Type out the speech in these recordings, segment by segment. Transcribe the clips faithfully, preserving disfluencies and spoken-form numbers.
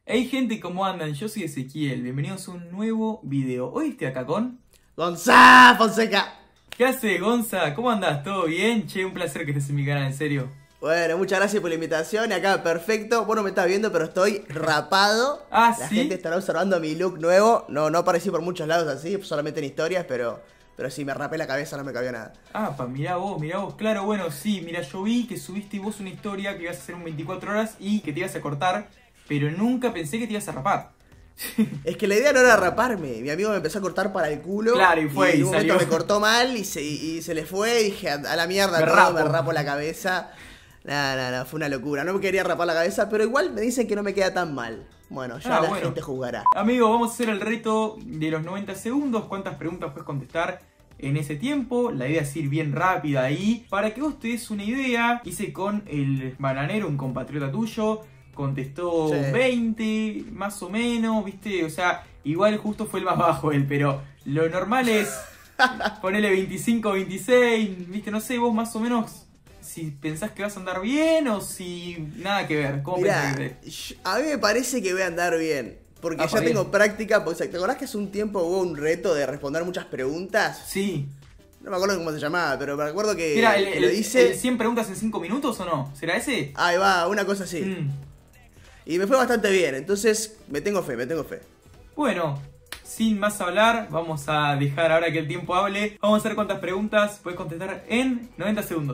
Hey gente, ¿cómo andan? Yo soy Ezequiel, bienvenidos a un nuevo video. Hoy estoy acá con... ¡Gonzá Fonseca! ¿Qué hace, Gonza? ¿Cómo andás? ¿Todo bien? Che, un placer que estés en mi canal, en serio. Bueno, muchas gracias por la invitación. Acá, perfecto. Vos no me estás viendo, pero estoy rapado. Ah, La ¿sí? gente estará observando mi look nuevo. No, no aparecí por muchos lados así, solamente en historias, pero... Pero sí, me rapé la cabeza, no me cabía nada. Ah, pa, mirá vos, mirá vos. Claro, bueno, sí, mirá, yo vi que subiste vos una historia que ibas a hacer un veinticuatro horas y que te ibas a cortar, pero nunca pensé que te ibas a rapar. Es que la idea no era raparme. Mi amigo me empezó a cortar para el culo. Claro, y fue, y en y un momento salió. me cortó mal y se, y se le fue. Y dije, a, a la mierda Me todo, rapo. me rapo la cabeza. No, no, no, fue una locura. No me quería rapar la cabeza, pero igual me dicen que no me queda tan mal. Bueno, ya Ah, la bueno. gente juzgará. Amigo, vamos a hacer el reto de los noventa segundos. ¿Cuántas preguntas puedes contestar en ese tiempo? La idea es ir bien rápida ahí. Para que vos te des una idea, hice con el bananero, un compatriota tuyo. Contestó Sí. veinte, más o menos, ¿viste? O sea, igual justo fue el más bajo él, pero lo normal es ponerle veinticinco, veintiséis, ¿viste? No sé, vos más o menos si pensás que vas a andar bien o si nada que ver. ¿Cómo pensás Mirá, que yo- a mí me parece que voy a andar bien. Porque Ah, ya bien. tengo práctica. Porque, ¿te acordás que hace un tiempo hubo un reto de responder muchas preguntas? Sí. No me acuerdo cómo se llamaba, pero me acuerdo que, Mira, el, que el- lo hice. el cien preguntas en cinco minutos o no? ¿Será ese? Ahí va, una cosa así. Mm. Y me fue bastante bien, entonces me tengo fe, me tengo fe. Bueno, sin más hablar, vamos a dejar ahora que el tiempo hable. Vamos a hacer cuántas preguntas puedes contestar en noventa segundos.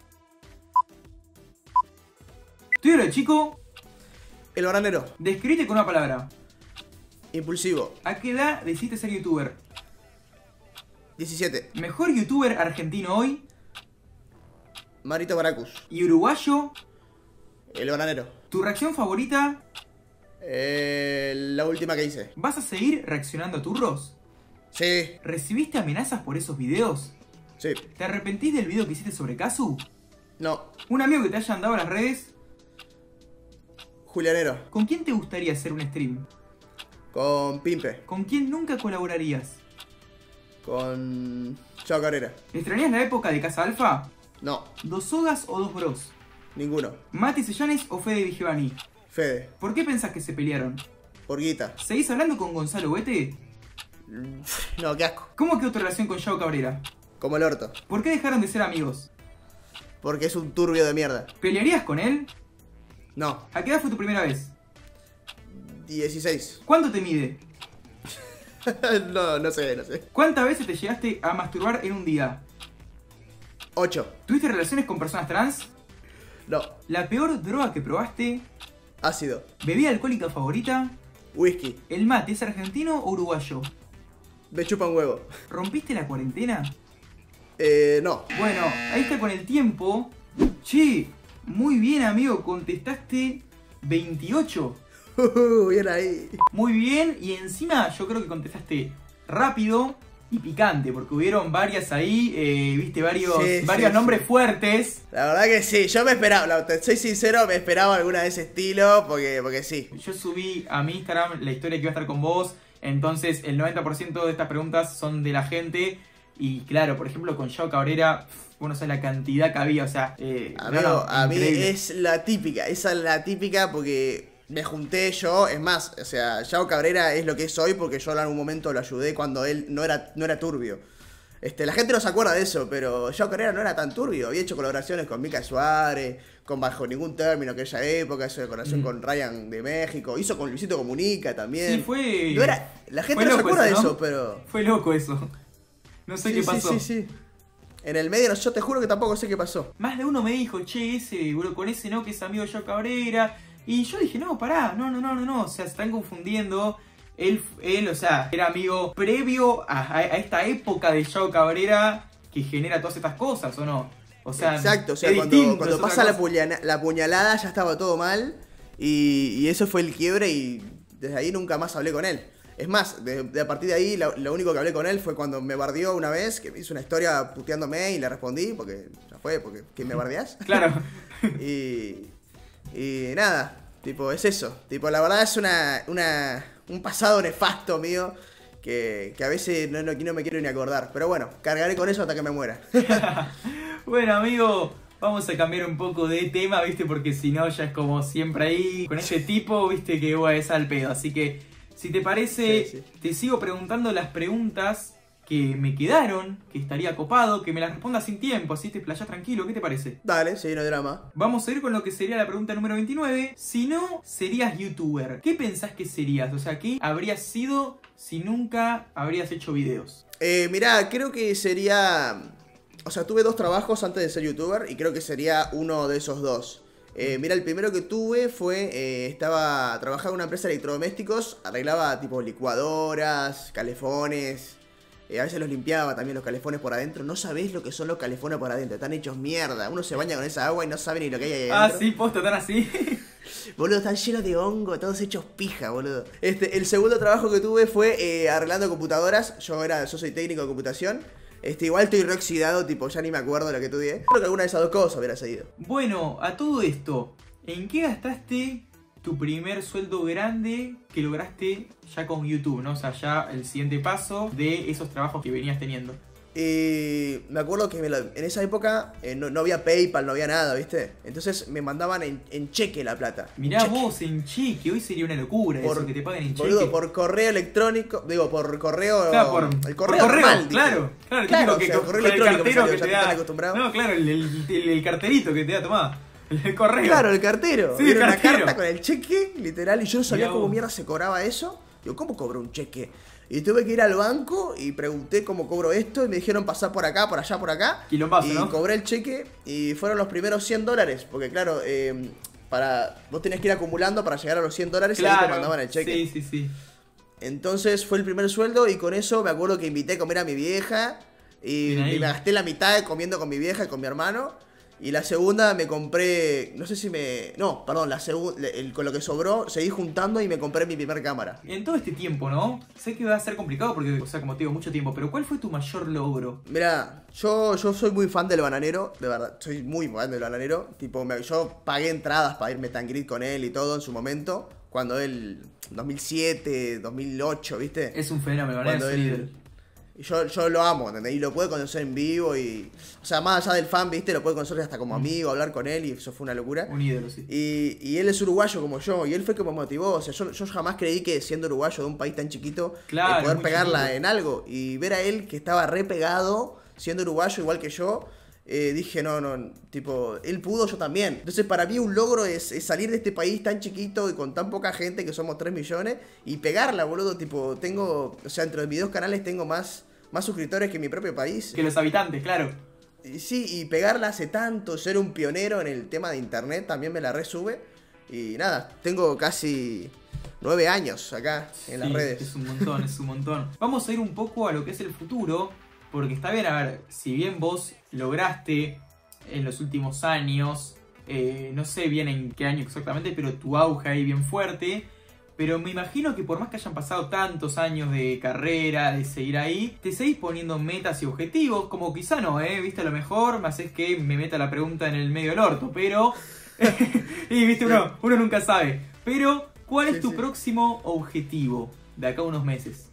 Tu ídolo de chico, El bananero, describite con una palabra. impulsivo, ¿A qué edad decidiste ser youtuber? diecisiete. ¿Mejor youtuber argentino hoy Marito Baracus, y uruguayo? el bananero. ¿Tu reacción favorita? Eh, la última que hice. ¿Vas a seguir reaccionando a turros? Sí, ¿Recibiste amenazas por esos videos? sí. ¿Te arrepentís del video que hiciste sobre Kazu? No, ¿Un amigo que te haya andado a las redes? Julianero, ¿Con quién te gustaría hacer un stream? con Pimpe, ¿Con quién nunca colaborarías? con Chao Cabrera. ¿Extrañas la época de Casa Alfa? No, ¿Dos sogas o dos bros? ninguno. ¿Mati Sellanes o Fede Vigevani? Fede, ¿Por qué pensás que se pelearon? por guita. ¿Seguís hablando con Gonzalo Huete? No, qué asco. ¿Cómo quedó tu relación con Yao Cabrera? Como el orto. ¿Por qué dejaron de ser amigos? Porque es un turbio de mierda. ¿Pelearías con él? No, ¿A qué edad fue tu primera vez? dieciséis. ¿Cuánto te mide? No, no sé, no sé. ¿Cuántas veces te llegaste a masturbar en un día? ocho. ¿Tuviste relaciones con personas trans? No, ¿La peor droga que probaste? ácido. ¿Bebida alcohólica favorita? Whisky. ¿El mate es argentino o uruguayo? Me chupa un huevo. ¿Rompiste la cuarentena? Eh, no. Bueno, ahí está con el tiempo. Che, muy bien amigo, contestaste veintiocho. Uh, bien ahí. Muy bien, y encima yo creo que contestaste rápido y picante, porque hubieron varias ahí, eh, viste, varios, Sí, varios sí, nombres sí. fuertes. La verdad que sí, yo me esperaba, la- te soy sincero, me esperaba alguna de ese estilo, porque, porque sí. Yo subí a mi Instagram la historia que iba a estar con vos, entonces el noventa por ciento de estas preguntas son de la gente. Y claro, por ejemplo, con Yao Cabrera, pff, vos no sabés la cantidad que había, o sea, eh, Amigo, no, no, a mí increíble. es la típica, esa es la típica porque me junté yo, es más, o sea, Yao Cabrera es lo que es hoy porque yo en algún momento lo ayudé cuando él no era, no era turbio. Este, la gente no se acuerda de eso, pero Yao Cabrera no era tan turbio, había hecho colaboraciones con Mica Suárez, con Bajo Ningún Término aquella época, hizo colaboración Mm. con Ryan de México, hizo con Luisito Comunica también. Sí, fue... No era, la gente fue no se loco acuerda eso, de ¿no? eso, pero... Fue loco eso. No sé Sí, qué sí, pasó. sí, sí. En el medio, no, yo te juro que tampoco sé qué pasó. Más de uno me dijo, che, ese, bro, con ese no, que es amigo de Yao Cabrera. Y yo dije, no, pará, no, no, no, no, no. O sea, se están confundiendo. Él, él, o sea, era amigo previo a, a- a esta época de Yao Cabrera que genera todas estas cosas, ¿o no? O sea, Exacto, o sea, es cuando, distinto, cuando es otra pasa la, cosa. puñana- la puñalada ya estaba todo mal y, y eso fue el quiebre y desde ahí nunca más hablé con él. Es más, de, de a partir de ahí lo, lo único que hablé con él fue cuando me bardeó una vez, que me hizo una historia puteándome y le respondí, porque ya fue, porque ¿que me bardeás? Claro. y, y nada, tipo, es eso. Tipo, la verdad es una, una un pasado nefasto mío que, que a veces no, no, no me quiero ni acordar. Pero bueno, cargaré con eso hasta que me muera. Bueno, amigo, vamos a cambiar un poco de tema, ¿viste? Porque si no ya es como siempre ahí, con ese tipo, ¿viste? Que bueno, es al pedo. Así que, si te parece, sí, sí. te sigo preguntando las preguntas que me quedaron, que estaría copado, que me las respondas sin tiempo, así te playas tranquilo, ¿qué te parece? Dale, sí, no hay drama. Vamos a ir con lo que sería la pregunta número veintinueve. Si no serías youtuber, ¿qué pensás que serías? O sea, ¿qué habrías sido si nunca habrías hecho videos? Eh, mirá, creo que sería... O sea, tuve dos trabajos antes de ser youtuber y creo que sería uno de esos dos. Eh, mira, el primero que tuve fue, eh, estaba trabajando en una empresa de electrodomésticos, arreglaba tipo licuadoras, calefones, eh, a veces los limpiaba también los calefones por adentro. No sabés lo que son los calefones por adentro, están hechos mierda. Uno se baña con esa agua y no sabe ni lo que hay ahí adentro. Ah, sí, posta, están así. Boludo, están llenos de hongo, todos hechos pija, boludo. Este, el segundo trabajo que tuve fue eh, arreglando computadoras. Yo era, yo soy técnico de computación. Este, igual estoy reoxidado, tipo, ya ni me acuerdo lo que estudié. Creo que alguna de esas dos cosas hubiera seguido. Bueno, a todo esto, ¿en qué gastaste tu primer sueldo grande que lograste ya con YouTube, ¿no? O sea, ya el siguiente paso de esos trabajos que venías teniendo. Y me acuerdo que me lo, en esa época eh, no, no había PayPal, no había nada, ¿viste? Entonces me mandaban en, en cheque la plata. Mirá cheque. vos, en cheque, hoy sería una locura por, eso, que te paguen en boludo, cheque. por correo electrónico, digo, por correo... Claro, por, el correo, por correo normal, claro, claro, claro, que, o sea, que, correo el electrónico cartero me que salió, te da... acostumbrado. No, claro, el, el, el, el carterito que te da, tomá. El correo. Claro, el cartero. Sí, Era el una cartero. carta con el cheque, literal, y yo no sabía Mirá cómo vos. mierda se cobraba eso. Digo, ¿cómo cobro un cheque? Y tuve que ir al banco y pregunté cómo cobro esto y me dijeron pasar por acá, por allá, por acá. Quilombazo, y ¿no? cobré el cheque y fueron los primeros cien dólares. Porque claro, eh, para vos tenías que ir acumulando para llegar a los cien dólares Claro, y ahí te mandaban el cheque. Sí, sí, sí. Entonces fue el primer sueldo y con eso me acuerdo que invité a comer a mi vieja. Y, Bien ahí. y me gasté la mitad comiendo con mi vieja y con mi hermano. Y la segunda me compré, no sé si me... No, perdón, la segunda, con lo que sobró, seguí juntando y me compré mi primer cámara. En todo este tiempo, ¿no? Sé que va a ser complicado porque, o sea, como te digo, mucho tiempo, pero ¿cuál fue tu mayor logro? Mirá, yo, yo soy muy fan del bananero, de verdad, soy muy fan del bananero. Tipo, me, yo pagué entradas para irme tan grid con él y todo en su momento. Cuando él, dos mil siete, dos mil ocho, ¿viste? Es un fenómeno, ¿no? Cuando Es un él... ídolo. Y yo, yo lo amo, ¿entendés? Y lo pude conocer en vivo y... O sea, más allá del fan, ¿viste? Lo pude conocer hasta como amigo, hablar con él y eso fue una locura. Un ídolo, sí. Y, y él es uruguayo como yo, y él fue que me motivó. O sea, yo, yo jamás creí que siendo uruguayo de un país tan chiquito, Claro, eh, poder muy pegarla chiquito. en algo. Y ver a él que estaba re pegado, siendo uruguayo igual que yo, eh, dije, no, no, tipo, él pudo, yo también. Entonces para mí un logro es, es salir de este país tan chiquito y con tan poca gente, que somos tres millones, y pegarla, boludo. Tipo, tengo, o sea, entre mis dos canales tengo más... Más suscriptores que mi propio país. Que los habitantes, claro. Y sí, y pegarla hace tanto, ser un pionero en el tema de internet también me la resube. Y nada, tengo casi nueve años acá en las Sí, redes. Es un montón, es un montón. Vamos a ir un poco a lo que es el futuro, porque está bien, a ver, si bien vos lograste en los últimos años, eh, no sé bien en qué año exactamente, pero tu auge ahí bien fuerte. Pero me imagino que por más que hayan pasado tantos años de carrera, de seguir ahí, te seguís poniendo metas y objetivos, como quizá no, ¿eh? Viste, a lo mejor me haces que me meta la pregunta en el medio del orto, pero... y viste, uno, uno nunca sabe. Pero, ¿cuál es Sí, tu sí. próximo objetivo de acá a unos meses?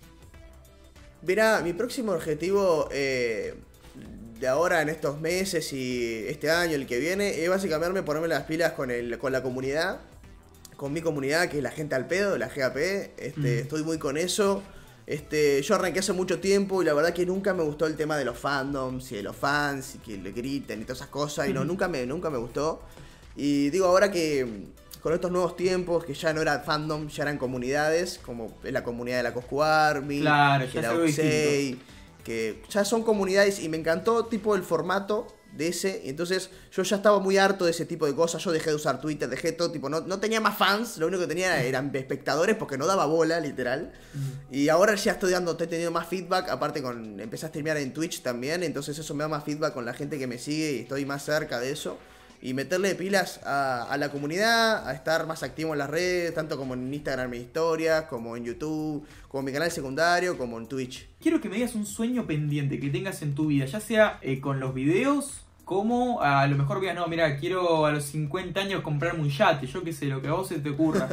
Mirá, mi próximo objetivo eh, de ahora en estos meses y este año, el que viene, es básicamente ponerme las pilas con, el, con la comunidad. Con mi comunidad, que es la gente al pedo, la G A P, este, Mm. estoy muy con eso. Este, yo arranqué hace mucho tiempo y la verdad que nunca me gustó el tema de los fandoms y de los fans y que le griten y todas esas cosas. Y no, Ujú. nunca me, nunca me gustó. Y digo ahora que mm, con estos nuevos tiempos, que ya no era fandom, ya eran comunidades, como es la comunidad de la Coscu Army, Claro, que ya es la algo Oxey, que ya son comunidades y me encantó tipo el formato de ese, entonces yo ya estaba muy harto de ese tipo de cosas, yo dejé de usar Twitter, dejé todo, tipo, no, no tenía más fans, lo único que tenía eran espectadores porque no daba bola, literal, Mm. y ahora ya estoy dando, estoy teniendo más feedback, aparte con, empecé a streamear en Twitch también, entonces eso me da más feedback con la gente que me sigue y estoy más cerca de eso, y meterle pilas a, a la comunidad, a estar más activo en las redes, tanto como en Instagram mis historias, como en YouTube, como en mi canal secundario, como en Twitch. Quiero que me digas un sueño pendiente que tengas en tu vida, ya sea eh, con los videos, como a lo mejor digas, no, mira, quiero a los cincuenta años comprarme un yate, yo qué sé, lo que a vos se te ocurra.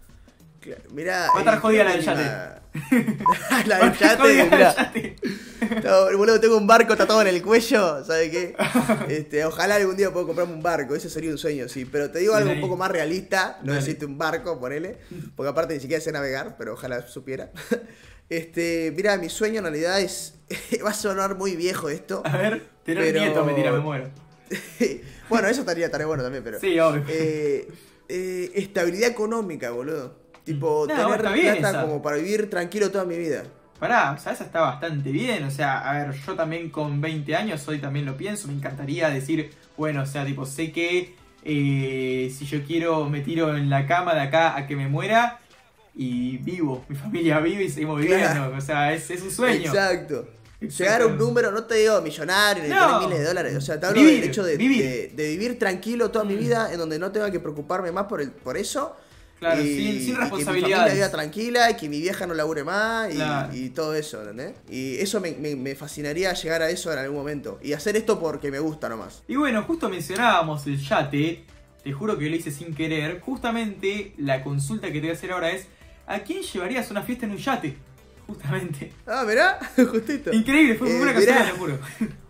Mirá, Va a estar eh, jodida la creo del que yate. la- la Va a del estar yate, jodida la del mirá. yate. No, boludo, tengo un barco tatuado en el cuello, ¿sabes qué? Este, ojalá algún día pueda comprarme un barco, ese sería un sueño, sí. Pero te digo algo un poco más realista, no necesito un barco, ponele, porque aparte ni siquiera sé navegar, pero ojalá supiera. Este, mira, mi sueño en realidad es... va a sonar muy viejo esto. A ver, tener pero... nieto, mentira, me muero. Bueno, eso estaría, estaría bueno también, pero... Sí, obvio. Eh, eh, estabilidad económica, boludo. Tipo, no, tener está bien plata esa. como para vivir tranquilo toda mi vida. Pará, o sea, esa está bastante bien. O sea, a ver, yo también con veinte años hoy también lo pienso. Me encantaría decir, bueno, o sea, tipo, sé que eh, si yo quiero me tiro en la cama de acá a que me muera y vivo. Mi familia vive y seguimos viviendo. Claro. O sea, es, es un sueño. Exacto. Llegar a un número, no te digo millonario, ni no. tener miles de dólares. O sea, te hablo vivir, del hecho de vivir. De, de vivir tranquilo toda mm. mi vida, en donde no tenga que preocuparme más por, el, por eso. Claro, y, sin, sin responsabilidades. Y que mi familia viva tranquila, y que mi vieja no labure más, y, claro. y todo eso, ¿entendés? Y eso me, me, me fascinaría llegar a eso en algún momento. Y hacer esto porque me gusta nomás. Y bueno, justo mencionábamos el yate. Te juro que lo hice sin querer. Justamente la consulta que te voy a hacer ahora es: ¿a quién llevarías una fiesta en un yate? Justamente. Ah, mirá, justito. Increíble, fue eh, una casualidad, te juro.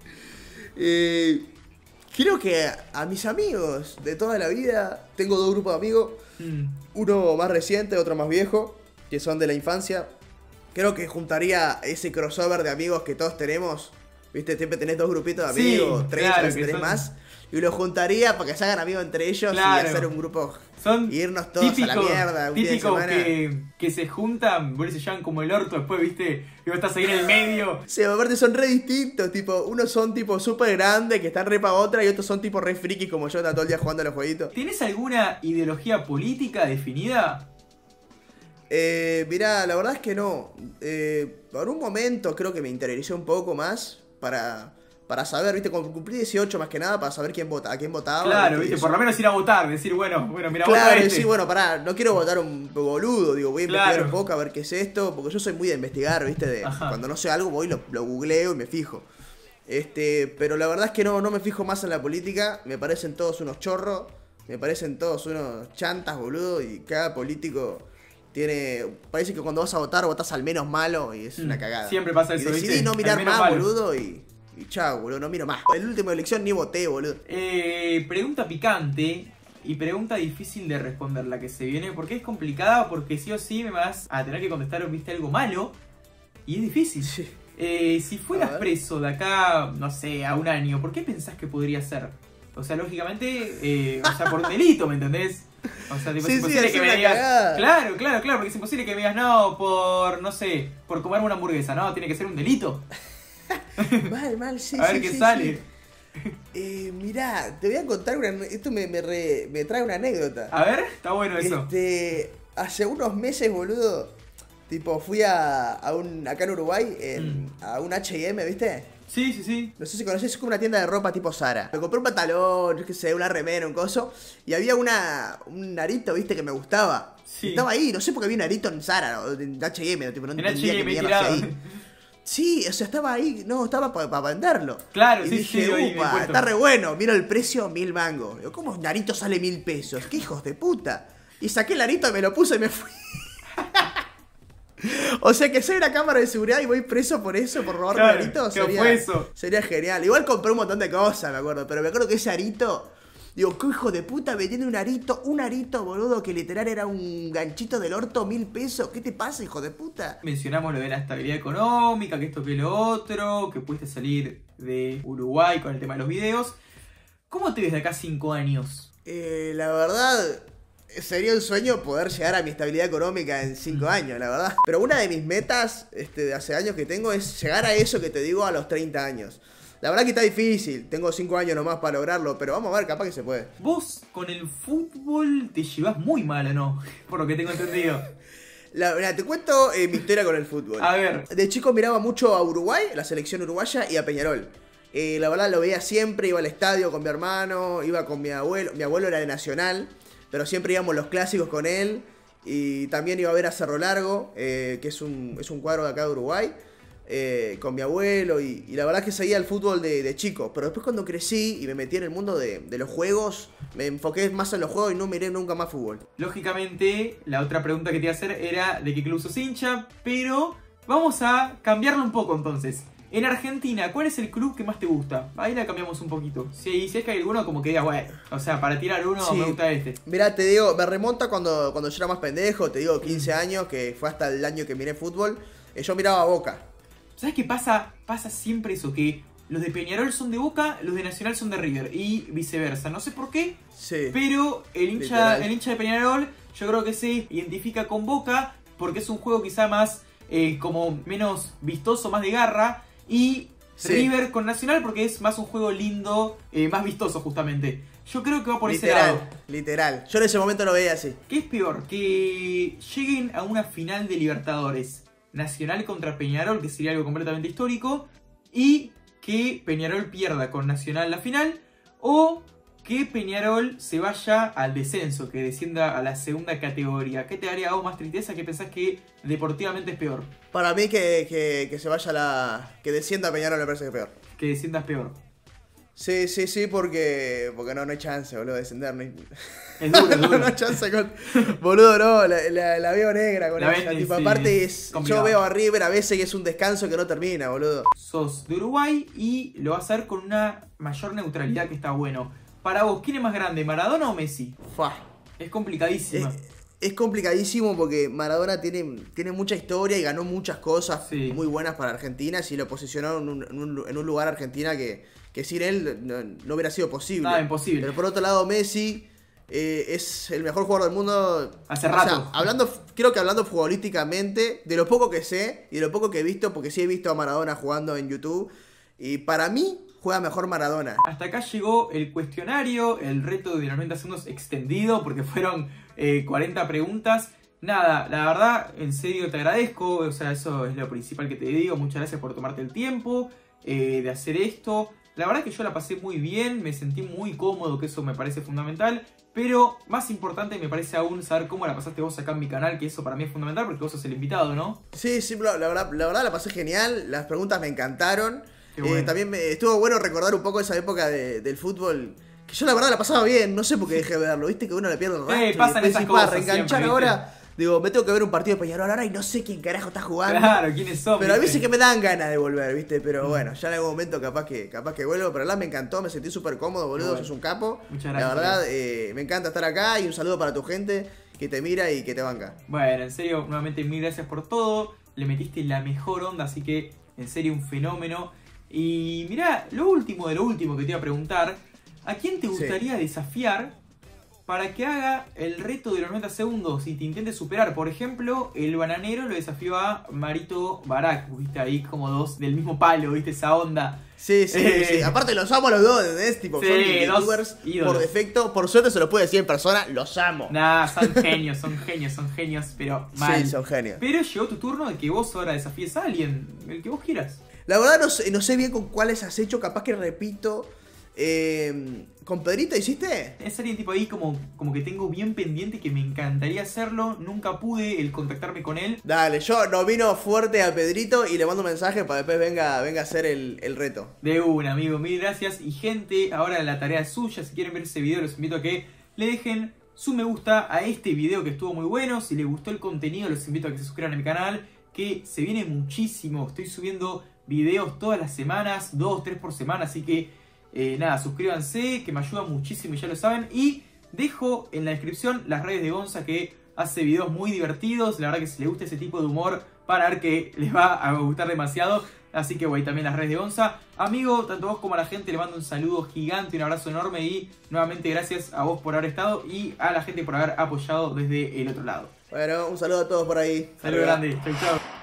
eh, creo que a, a mis amigos de toda la vida, tengo dos grupos de amigos. Mm. Uno más reciente, otro más viejo, que son de la infancia. Creo que juntaría ese crossover de amigos que todos tenemos. Viste, siempre tenés dos grupitos de amigos, sí, tres, claro, tres son... más. Y los juntaría para que se hagan amigos entre ellos, claro. Y hacer un grupo. Son y irnos todos típico, a la mierda. Un típico día de semana. Que, que se juntan, se llaman como el orto después, viste, y vos estás ahí en el medio. Sí, aparte son re distintos, tipo, unos son tipo súper grandes que están re pa' otra, y otros son tipo re frikis como yo, están todo el día jugando a los jueguitos. ¿Tenés alguna ideología política definida? Eh, mirá, la verdad es que no. Eh, por un momento creo que me interioricé un poco más para... Para saber, viste, cuando cumplí dieciocho más que nada, para saber quién vota, a quién votaba. Claro, viste, por lo menos ir a votar, decir, bueno, bueno, mira, claro, vota este. Decir, bueno, pará, no quiero votar un boludo, digo, voy a claro. investigar un poco a ver qué es esto, porque yo soy muy de investigar, viste, de Ajá. Cuando no sé algo voy, lo, lo googleo y me fijo. Este, pero la verdad es que no, no me fijo más en la política, me parecen todos unos chorros, me parecen todos unos chantas, boludo, y cada político... Tiene. Parece que cuando vas a votar, votás al menos malo y es mm, una cagada. Siempre pasa eso, y decidí ¿viste? no mirar más, malo. boludo, y. Y chao, boludo, no miro más. En la última elección ni voté, boludo. Eh, pregunta picante y pregunta difícil de responder la que se viene. Porque es complicada, porque sí o sí me vas a tener que contestar, viste, algo malo. Y es difícil. Sí. Eh, si fueras preso de acá, no sé, a un año, ¿por qué pensás que podría ser? O sea, lógicamente, eh, o sea, por un delito, ¿me entendés? O sea, tipo, sí, es imposible sí, que me digas. Cagada. Claro, claro, claro, porque es imposible que me digas, no, por, no sé, por comerme una hamburguesa, no, tiene que ser un delito. Mal, mal, sí. A ver sí, qué sí, sale. Sí. Eh, mirá, te voy a contar una. Esto me, me, re, me trae una anécdota. A ver, está bueno eso. Este. Hace unos meses, boludo. Tipo, fui a, a un. Acá en Uruguay, en, mm. a un H y M, ¿viste? Sí, sí, sí. No sé si conocés, es como una tienda de ropa tipo Zara. Me compré un pantalón, yo qué sé, una remera, un coso. Y había una un arito, viste, que me gustaba. Sí. Estaba ahí, no sé por qué había un arito en Zara, o en H y M, tipo, no en entendía que mierda hacía ahí. Sí, o sea, estaba ahí, no, estaba para pa venderlo. Claro, y sí, dije, sí. upa, está re bueno, miro el precio, mil mangos. Digo, ¿cómo un arito sale mil pesos? ¡Qué hijos de puta! Y saqué el arito, me lo puse y me fui. O sea que soy una cámara de seguridad y voy preso por eso, por robarme claro, aritos. Sería, fue eso? Sería genial. Igual compré un montón de cosas, me acuerdo. Pero me acuerdo que ese arito. Digo, qué hijo de puta, me tiene un arito. Un arito, boludo, que literal era un ganchito del orto, mil pesos. ¿Qué te pasa, hijo de puta? Mencionamos lo de la estabilidad económica, que esto que lo otro, que pudiste salir de Uruguay con el tema de los videos. ¿Cómo te ves de acá cinco años? Eh, la verdad. Sería un sueño poder llegar a mi estabilidad económica en cinco años, la verdad. Pero una de mis metas este, de hace años que tengo es llegar a eso que te digo a los treinta años. La verdad que está difícil, tengo cinco años nomás para lograrlo, pero vamos a ver, capaz que se puede. Vos con el fútbol te llevas muy mal, ¿o no? Por lo que tengo entendido. La, mira, te cuento eh, mi historia con el fútbol. A ver. De chico miraba mucho a Uruguay, la selección uruguaya, y a Peñarol. Eh, la verdad lo veía siempre, iba al estadio con mi hermano, iba con mi abuelo. Mi abuelo era de Nacional. Pero siempre íbamos los clásicos con él. Y también iba a ver a Cerro Largo, eh, que es un, es un cuadro de acá de Uruguay, eh, con mi abuelo. Y, y la verdad es que seguía el fútbol de, de chico. Pero después cuando crecí y me metí en el mundo de, de los juegos, me enfoqué más en los juegos y no miré nunca más fútbol. Lógicamente, la otra pregunta que te iba a hacer era de qué club sos hincha. Pero vamos a cambiarlo un poco entonces. En Argentina, ¿cuál es el club que más te gusta? Ahí la cambiamos un poquito. Si, si es que hay alguno como que digas, bueno, o sea, para tirar uno Sí. me gusta este. Mirá, te digo, me remonta cuando, cuando yo era más pendejo, te digo quince años, que fue hasta el año que miré fútbol. eh, Yo miraba a Boca. ¿Sabes qué pasa? Pasa siempre eso, que los de Peñarol son de Boca, los de Nacional son de River y viceversa. No sé por qué, Sí. pero el hincha, Literal. el hincha de Peñarol yo creo que se identifica con Boca porque es un juego quizá más, eh, como menos vistoso, más de garra. Y Sí. River con Nacional porque es más un juego lindo, eh, más vistoso justamente. Yo creo que va por ese lado. Literal, literal. Yo en ese momento lo veía así. ¿Qué es peor? Que lleguen a una final de Libertadores, Nacional contra Peñarol, que sería algo completamente histórico, y que Peñarol pierda con Nacional la final, o que Peñarol se vaya al descenso, que descienda a la segunda categoría. ¿Qué te daría a vos más tristeza? ¿Qué pensás que deportivamente es peor? Para mí que, que, que se vaya la... que descienda Peñarol me parece que es peor. Que desciendas peor. Sí, sí, sí, porque porque no, no hay chance, boludo, de descender. No hay, Es duro, es no, duro. no hay chance con... Boludo, no, la, la, la veo negra con La ella. ven- Tipo, sí, aparte, es, complicado. yo veo a River a veces que es un descanso que no termina, boludo. Sos de Uruguay y lo vas a hacer con una mayor neutralidad que está bueno. Para vos, ¿quién es más grande, Maradona o Messi? Fua. Es Es, complicadísima. es complicadísimo porque Maradona tiene, tiene mucha historia y ganó muchas cosas Sí. muy buenas para Argentina. Y lo posicionó en un, en un, en un lugar Argentina que, que sin él no, no hubiera sido posible. Nada, imposible. Pero por otro lado, Messi eh, es el mejor jugador del mundo. Hace O rato. sea, hablando, creo que hablando futbolísticamente, de lo poco que sé y de lo poco que he visto, porque sí he visto a Maradona jugando en YouTube. Y para mí, juega mejor Maradona. Hasta acá llegó el cuestionario, el reto de noventa segundos extendido, porque fueron eh, cuarenta preguntas. Nada, la verdad, en serio te agradezco, o sea, eso es lo principal que te digo. Muchas gracias por tomarte el tiempo eh, de hacer esto. La verdad que yo la pasé muy bien, me sentí muy cómodo, que eso me parece fundamental. Pero más importante me parece aún saber cómo la pasaste vos acá en mi canal, que eso para mí es fundamental porque vos sos el invitado, ¿no? Sí, sí, la, la verdad, la verdad la pasé genial. Las preguntas me encantaron. Qué bueno. Eh, también me, estuvo bueno recordar un poco esa época de- del fútbol. Que yo la verdad la pasaba bien, no sé por qué dejé de verlo, viste que uno le pierde el rastro. y pasan después esas decís, cosas "Pa, reenganchar siempre, ahora. Digo, me tengo que ver un partido de Peñarol ahora y no sé quién carajo está jugando. Claro, ¿quiénes son? Pero a viste? veces que me dan ganas de volver, viste, pero bueno, ya en algún momento capaz que capaz que vuelvo, pero la verdad me encantó, me sentí súper cómodo, boludo, Bueno. sos un capo. Muchas La gracias. verdad, eh, me encanta estar acá y un saludo para tu gente que te mira y que te banca. Bueno, en serio, nuevamente mil gracias por todo. Le metiste la mejor onda, así que en serio un fenómeno. Y mirá, lo último de lo último que te iba a preguntar, ¿a quién te Sí. gustaría desafiar para que haga el reto de los noventa segundos y te intente superar? Por ejemplo, el bananero lo desafió a Marito Barak, viste ahí como dos del mismo palo, viste esa onda. Sí, sí, Eh. sí. Aparte los amo a los dos, ¿entendés? Tipo, Sí, son dos youtubers ídolos. por defecto. Por suerte se los puede decir en persona, los amo. Nah, son genios, son genios, son genios, pero mal. Sí, son genios. Pero llegó tu turno de que vos ahora desafíes a alguien, el que vos quieras. La verdad no sé, no sé bien con cuáles has hecho, capaz que repito. Eh, ¿Con Pedrito hiciste? Es alguien tipo ahí como, como que tengo bien pendiente que me encantaría hacerlo. Nunca pude el contactarme con él. Dale, yo no vino fuerte a Pedrito y le mando un mensaje para después venga, venga a hacer el, el reto. De un amigo, mil gracias. Y gente, ahora la tarea es suya. Si quieren ver ese video, los invito a que le dejen su me gusta a este video que estuvo muy bueno. Si les gustó el contenido, los invito a que se suscriban a mi canal, que se viene muchísimo. Estoy subiendo videos todas las semanas, dos, tres por semana, así que eh, nada, suscríbanse, que me ayuda muchísimo y ya lo saben. Y dejo en la descripción las redes de Gonza, que hace videos muy divertidos. La verdad que si les gusta ese tipo de humor, van a ver que les va a gustar demasiado. Así que voy también las redes de Gonza. Amigo, tanto vos como a la gente le mando un saludo gigante, un abrazo enorme. Y nuevamente gracias a vos por haber estado y a la gente por haber apoyado desde el otro lado. Bueno, un saludo a todos por ahí. Saludo grande, chau chau.